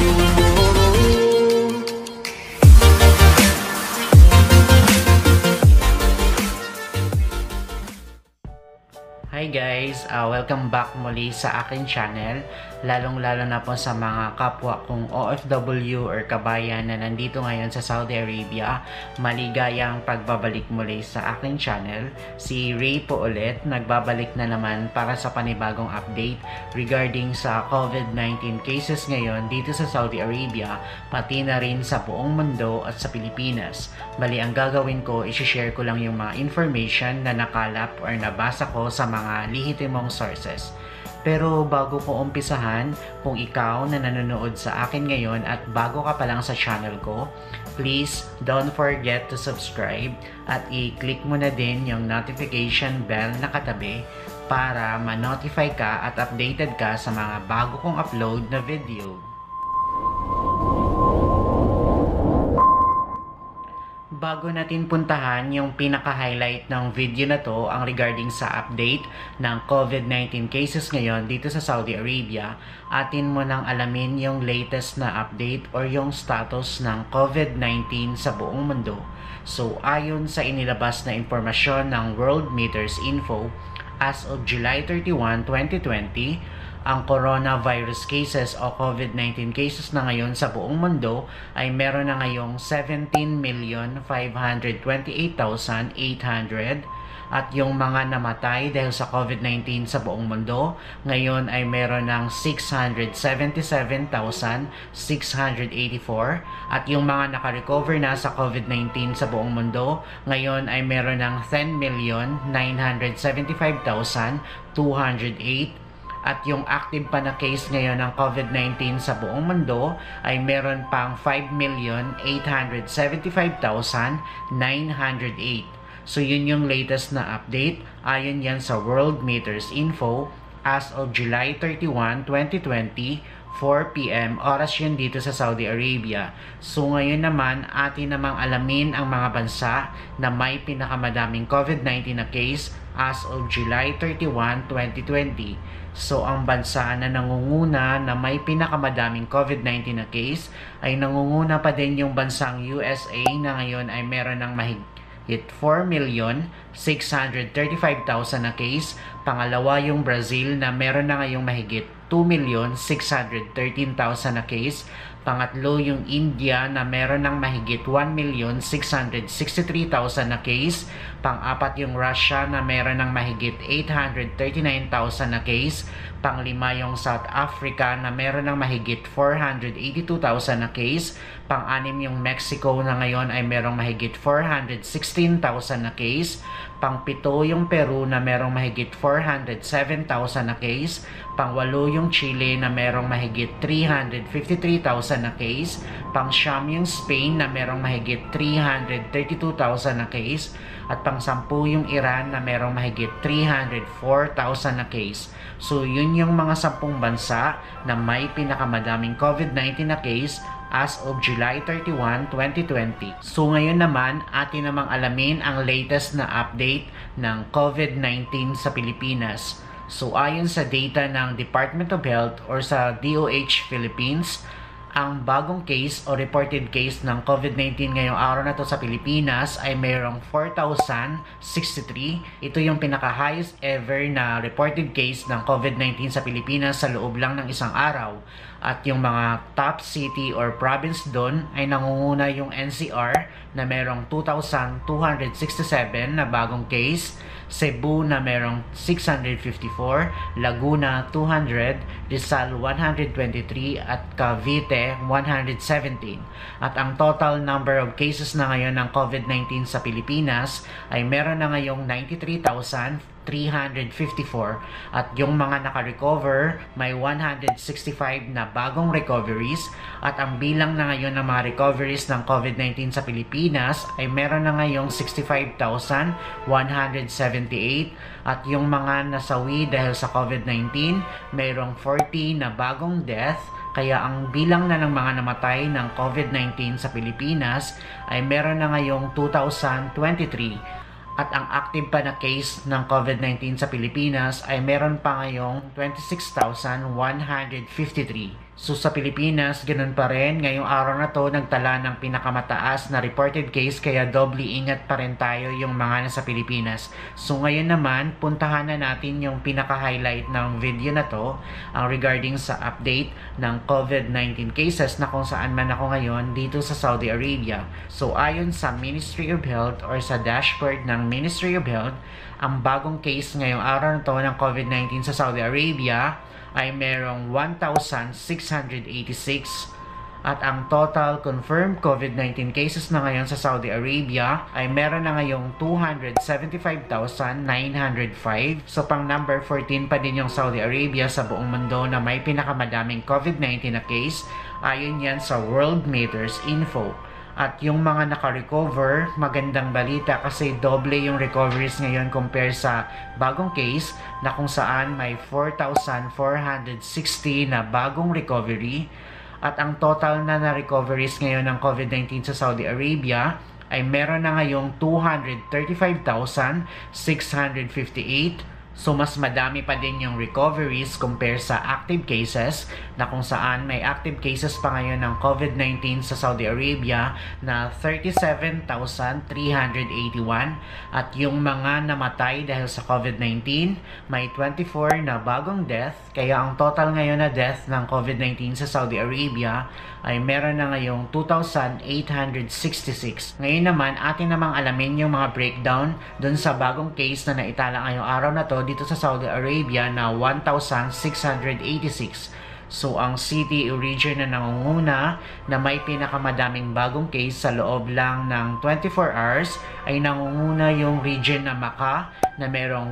Hi guys! Welcome back muli sa aking channel, lalong-lalo na po sa mga kapwa kong OFW or kabayan na nandito ngayon sa Saudi Arabia. Maligayang pagbabalik muli sa aking channel. Si Ray po ulit, nagbabalik na naman para sa panibagong update regarding sa COVID-19 cases ngayon dito sa Saudi Arabia, pati na rin sa buong mundo at sa Pilipinas. Bali, ang gagawin ko, isi-share ko lang yung mga information na nakalap or nabasa ko sa mga lehitimong sources. Pero bago ko umpisahan, kung ikaw na nanonood sa akin ngayon at bago ka pa lang sa channel ko, please don't forget to subscribe at i-click mo na din yung notification bell na katabi para ma-notify ka at updated ka sa mga bago kong upload na video. Bago natin puntahan yung pinaka-highlight ng video na to, ang regarding sa update ng COVID-19 cases ngayon dito sa Saudi Arabia, atin mo nang alamin yung latest na update or yung status ng COVID-19 sa buong mundo. So, ayon sa inilabas na impormasyon ng World Meters Info, as of July 31, 2020, ang coronavirus cases o COVID-19 cases na ngayon sa buong mundo ay meron na ngayong 17,528,800 at yung mga namatay dahil sa COVID-19 sa buong mundo ngayon ay meron ng 677,684 at yung mga nakarecover na sa COVID-19 sa buong mundo ngayon ay meron ng 10,975,208 at yung active pa na case ngayon ng COVID-19 sa buong mundo ay meron pang 5,875,908. So yun yung latest na update. Ayon yan sa World Meters Info as of July 31, 2020, 4 PM, oras yun dito sa Saudi Arabia. So ngayon naman, atin namang alamin ang mga bansa na may pinakamadaming COVID-19 na case as of July 31, 2020. So ang bansa na nangunguna na may pinakamadaming COVID-19 na case ay nangunguna pa din yung bansang USA na ngayon ay meron ng mahigit 4,635,000 na case. Pangalawa yung Brazil na meron na ngayong mahigit 2,613,000 na case. Pangatlo yung India na meron ng mahigit 1,663,000 na case. Pang-apat yung Russia na meron ng mahigit 839,000 na case. Panglima yung South Africa na meron ng mahigit 482,000 na case. Pang-anim yung Mexico na ngayon ay merong mahigit 416,000 na case. Pang-pito yung Peru na merong mahigit 407,000 na case. Pang-walo yung Chile na merong mahigit 353,000 na case. Pang-siyam yung Spain na merong mahigit 332,000 na case. At pang-sampu yung Iran na merong mahigit 304,000 na case. So yun yung mga 10 bansa na may pinakamadaming COVID-19 na case as of July 31, 2020. So ngayon naman, atin namang alamin ang latest na update ng COVID-19 sa Pilipinas. So ayon sa data ng Department of Health or sa DOH Philippines, ang bagong case o reported case ng COVID-19 ngayong araw na to sa Pilipinas ay mayroong 4,063. Ito yung pinaka-highest ever na reported case ng COVID-19 sa Pilipinas sa loob lang ng isang araw. At yung mga top city or province doon ay nangunguna yung NCR na mayroong 2,267 na bagong case. Cebu na merong 654, Laguna 200, Rizal 123 at Cavite 117. At ang total number of cases na ngayon ng COVID-19 sa Pilipinas ay meron na ngayong 93,354 at yung mga naka-recover may 165 na bagong recoveries at ang bilang na ngayon ng mga recoveries ng COVID-19 sa Pilipinas ay meron na ngayong 65,178 at yung mga nasawi dahil sa COVID-19 mayroong 40 na bagong death. Kaya ang bilang na ng mga namatay ng COVID-19 sa Pilipinas ay meron na ngayong 2,023. At ang active pa na case ng COVID-19 sa Pilipinas ay meron pa ngayong 26,153. So sa Pilipinas, ganun pa rin. Ngayong araw na to, nagtala ng pinakamataas na reported case kaya doble ingat pa rin tayo yung mga nasa Pilipinas. So ngayon naman, puntahan na natin yung pinaka-highlight ng video na to ang regarding sa update ng COVID-19 cases na kung saan man ako ngayon dito sa Saudi Arabia. So ayon sa Ministry of Health or sa dashboard ng Ministry of Health, ang bagong case ngayong araw na to ng COVID-19 sa Saudi Arabia ay merong 1,686 at ang total confirmed COVID-19 cases na ngayon sa Saudi Arabia ay meron na ngayong 275,905. So pang number 14 pa din yung Saudi Arabia sa buong mundo na may pinakamadaming COVID-19 na case ayon yan sa World Meters Info. At yung mga naka-recover, magandang balita kasi doble yung recoveries ngayon compare sa bagong case na kung saan may 4,460 na bagong recovery. At ang total na recoveries ngayon ng COVID-19 sa Saudi Arabia ay meron na ngayong 235,658. So mas madami pa din yung recoveries compare sa active cases na kung saan may active cases pa ngayon ng COVID-19 sa Saudi Arabia na 37,381 at yung mga namatay dahil sa COVID-19 may 24 na bagong death kaya ang total ngayon na death ng COVID-19 sa Saudi Arabia ay meron na ngayong 2,866. Ngayon naman, atin namang alamin yung mga breakdown dun sa bagong case na naitala ngayong araw na to dito sa Saudi Arabia na 1,686. So, ang city o region na nangunguna na may pinakamadaming bagong case sa loob lang ng 24 hours ay nangunguna yung region na Makkah na merong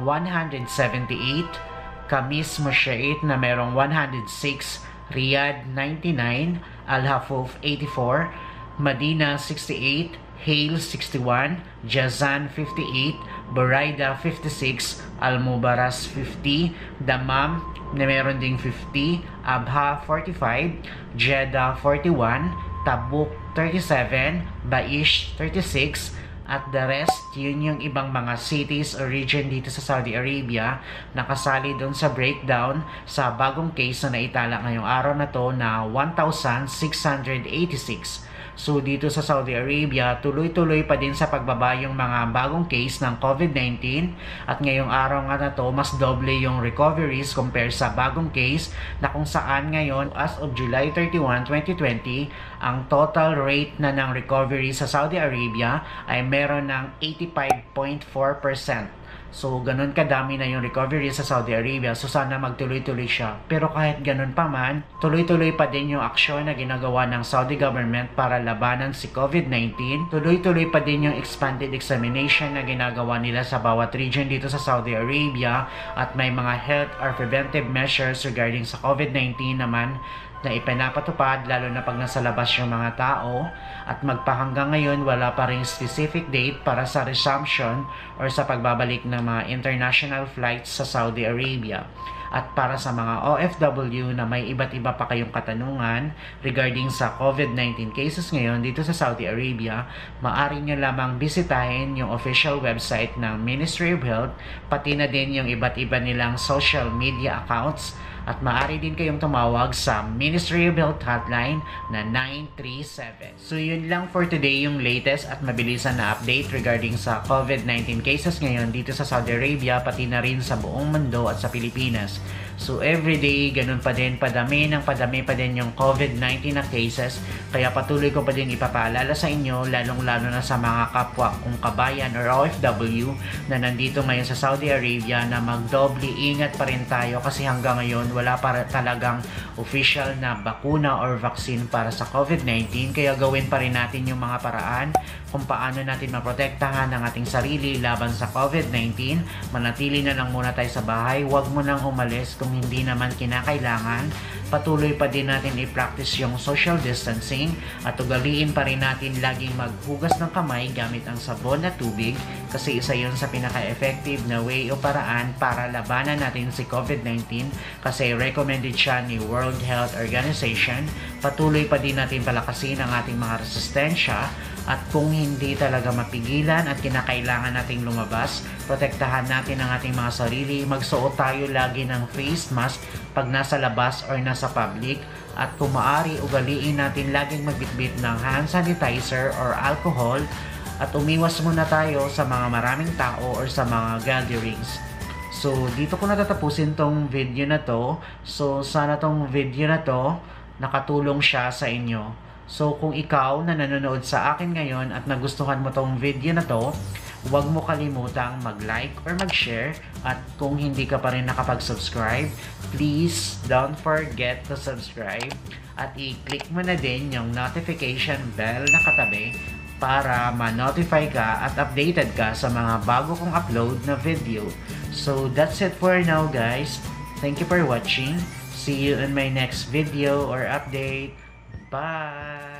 178, Kamis Mushaid na merong 106, Riyadh 99, Al-Hafuf 84, Medina 68, Hale 61, Jazan 58, Buraida 56, Al-Mubaras 50, Dammam na meron ding 50, Abha 45, Jeddah 41, Tabuk 37, Baish 36, at the rest, yun yung ibang mga cities or region dito sa Saudi Arabia na kasali doon sa breakdown sa bagong case na naitala ngayong araw na to na 1,686. So dito sa Saudi Arabia, tuloy-tuloy pa din sa pagbaba yung mga bagong case ng COVID-19 at ngayong araw nga na to, mas doble yung recoveries compare sa bagong case na kung saan ngayon as of July 31, 2020, ang total rate na ng recovery sa Saudi Arabia ay meron ng 85.4%. So, ganun kadami na yung recovery sa Saudi Arabia. So, sana magtuloy-tuloy siya. Pero kahit ganun pa man, tuloy-tuloy pa din yung aksyon na ginagawa ng Saudi government para labanan si COVID-19. Tuloy-tuloy pa din yung expanded examination na ginagawa nila sa bawat region dito sa Saudi Arabia. At may mga health or preventive measures regarding sa COVID-19 naman na ipinapatupad lalo na pag nasa labas yung mga tao at magpahanggang ngayon wala pa ring specific date para sa resumption or sa pagbabalik ng mga international flights sa Saudi Arabia. At para sa mga OFW na may iba't iba pa kayong katanungan regarding sa COVID-19 cases ngayon dito sa Saudi Arabia, maaari nyo lamang bisitahin yung official website ng Ministry of Health, pati na din yung iba't iba nilang social media accounts. At maaari din kayong tumawag sa Ministry of Health hotline na 937. So yun lang for today yung latest at mabilisan na update regarding sa COVID-19 cases ngayon dito sa Saudi Arabia, pati na rin sa buong mundo at sa Pilipinas. So everyday, ganun pa din, padami pa din yung COVID-19 na cases. Kaya patuloy ko pa din ipapaalala sa inyo, lalong-lalo na sa mga kapwa kong kabayan or OFW na nandito ngayon sa Saudi Arabia na magdoble ingat pa rin tayo kasi hanggang ngayon wala pa talagang official na bakuna or vaccine para sa COVID-19. Kaya gawin pa rin natin yung mga paraan kung paano natin maprotektahan ang ating sarili laban sa COVID-19. Manatili na lang muna tayo sa bahay, huwag mo nang umalis kung hindi naman kinakailangan. Patuloy pa din natin i-practice yung social distancing at ugaliin pa rin natin laging maghugas ng kamay gamit ang sabon at tubig kasi isa yun sa pinaka-effective na way o paraan para labanan natin si COVID-19 kasi recommended siya ni World Health Organization. Patuloy pa din natin palakasin ang ating mga resistensya at kung hindi talaga mapigilan at kinakailangan nating lumabas, protektahan natin ang ating mga sarili. Magsuot tayo lagi ng face mask pag nasa labas or nasa public. At kung maaari, ugaliin natin laging magbitbit ng hand sanitizer or alcohol at umiwas muna tayo sa mga maraming tao or sa mga gatherings. So, dito ko natatapusin tong video na to. So, sana tong video na to nakatulong siya sa inyo. So, kung ikaw na nanonood sa akin ngayon at nagustuhan mo tong video na to, huwag mo kalimutang mag-like or mag-share. At kung hindi ka pa rin nakapag-subscribe, please don't forget to subscribe. At i-click mo na din yung notification bell na katabi para ma-notify ka at updated ka sa mga bago kong upload na video. So, that's it for now, guys. Thank you for watching. See you in my next video or update. Bye!